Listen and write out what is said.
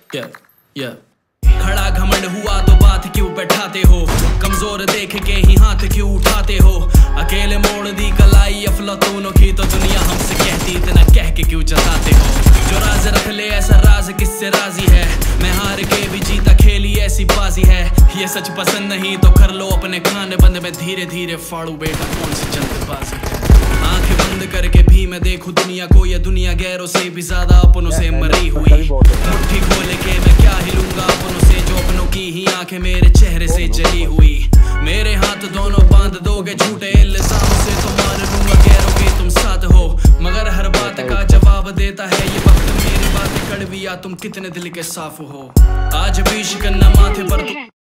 या खड़ा घमंड हुआ तो बात क्यों बैठाते हो, कमजोर देख के ही हाथ क्यों उठाते हो, अकेले मोड़ दी कलाई अफलातूनों की तो दुनिया हमसे कहती इतना कह के क्यों जताते हो, जो राज रख ले ऐसा राज किससे राजी है, मैं हार के भी जीता खेली ऐसी बाजी है, ये सच पसंद नहीं तो कर लो अपने कान बंद, में धीरे धीरे फाड़ू बेटा कौन सी जल्दबाजी है, आंखें बंद करके भी मैं देखूं दुनिया को, ये दुनिया गैरों से भी ज्यादा अपनों से मरी हुई, मुट्ठी खोल के मैं क्या हिलूंगा अपनों से, जो अपनों की ही आंखें मेरे चेहरे से जली हुई, मेरे हाथ दोनों बांध दोगे झूठे इल्जामों से तो मान लूंगा गैरों के तुम साथ हो, मगर हर बात का जवाब देता है ये वक्त, मेरी बातें कड़वी या तुम कितने दिल के साफ हो, आज भी शिकन्ना माथे पर